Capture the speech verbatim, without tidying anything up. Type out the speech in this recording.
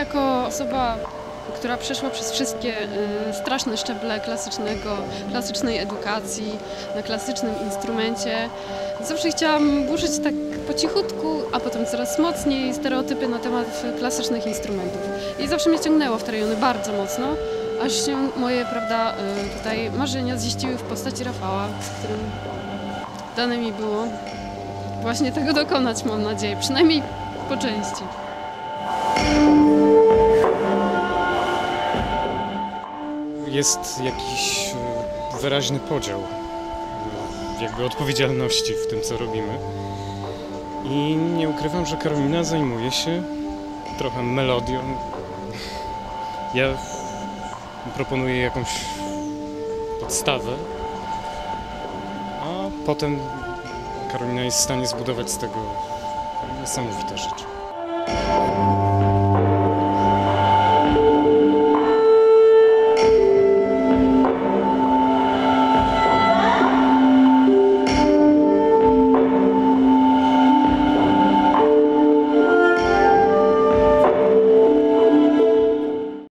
jako osoba, która przeszła przez wszystkie y, straszne szczeble klasycznego, klasycznej edukacji, na klasycznym instrumencie, zawsze chciałam burzyć tak po cichutku, a potem coraz mocniej stereotypy na temat klasycznych instrumentów. I zawsze mnie ciągnęło w te rejony bardzo mocno, aż się moje, prawda, y, tutaj marzenia ziściły w postaci Rafała, z którym dane mi było właśnie tego dokonać, mam nadzieję, przynajmniej po części. Jest jakiś wyraźny podział jakby odpowiedzialności w tym, co robimy. I nie ukrywam, że Karolina zajmuje się trochę melodią. Ja proponuję jakąś podstawę, a potem Karolina jest w stanie zbudować z tego niesamowite rzeczy.